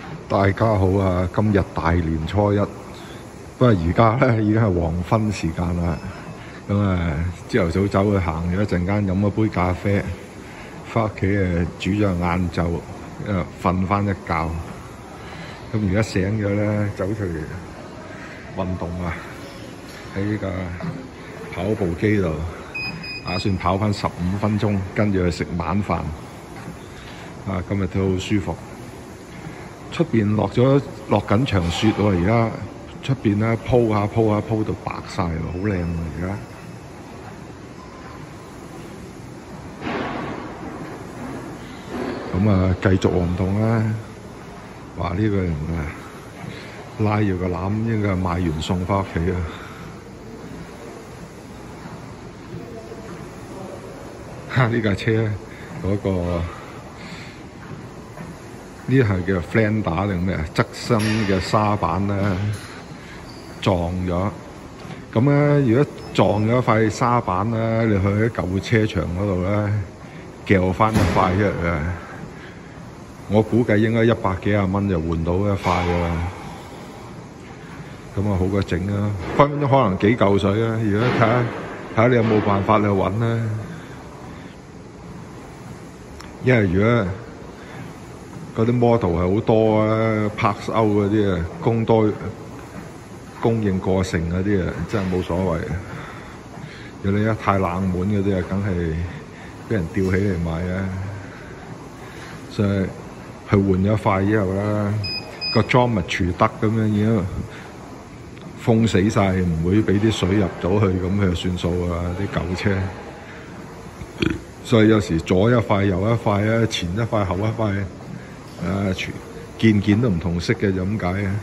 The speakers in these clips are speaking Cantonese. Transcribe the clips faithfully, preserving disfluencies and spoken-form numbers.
大家好啊！今日大年初一，不過而家咧已經係黃昏時間啦。咁啊，朝頭早走去行咗一陣間，飲咗杯咖啡，翻屋企誒煮咗晏晝，誒瞓翻一覺。咁而家醒咗咧，走出嚟運動啊！喺呢個跑步機度，打算跑翻十五分鐘，跟住去食晚飯。啊，今日都好舒服。出邊落咗落緊場雪喎，而家出邊咧鋪下鋪下鋪到白晒喎，好靚啊！而家咁啊，繼續運動啦！話呢個人啊，拉住個籃應該係買完餸翻屋企啊！哈！呢架車嗰個。呢係叫 Fender 定咩啊？側身嘅沙板咧撞咗，咁咧如果撞咗塊沙板咧，你去喺舊車場嗰度咧，撬翻一塊出嚟啊！我估計應該一百幾廿蚊就換到一塊㗎啦。咁啊好過整啦，分分鐘可能幾嚿水啊！如果睇下睇下你有冇辦法去揾咧，因為如果嗰啲 model 係好多啊 ，Parks Out 嗰啲啊，供多供應過剩嗰啲啊，真係冇所謂。如果你一太冷門嗰啲啊，梗係俾人吊起嚟賣啊。所以佢換咗塊之後咧，個 geometry 得咁樣已經封死晒，唔會俾啲水入咗去，咁佢就算數啊！啲舊車，所以有時左一塊右一塊啊，前一塊後一塊。啊，全件件都唔同色嘅，就咁解啊！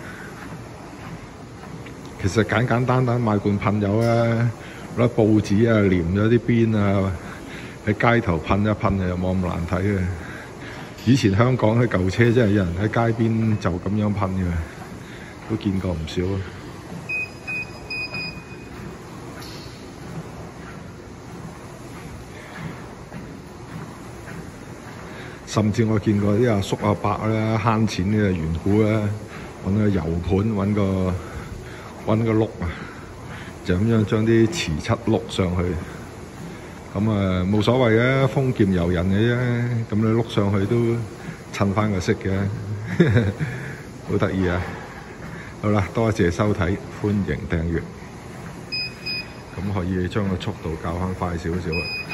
其實簡簡單單買罐噴油啊，攞報紙啊黏咗啲邊啊，喺街頭噴一噴又冇咁難睇嘅。以前香港啲舊車真係有人喺街邊就咁樣噴嘅，都見過唔少啊！甚至我見過啲阿叔阿伯咧慳錢嘅緣故咧，揾個油盤揾個揾個碌啊，就咁樣將啲瓷漆碌上去，咁啊冇所謂嘅，豐儉由人嘅啫。咁你碌上去都襯翻個色嘅，好得意啊！好啦，多謝收睇，歡迎訂閱，咁可以將個速度校翻快少少啊！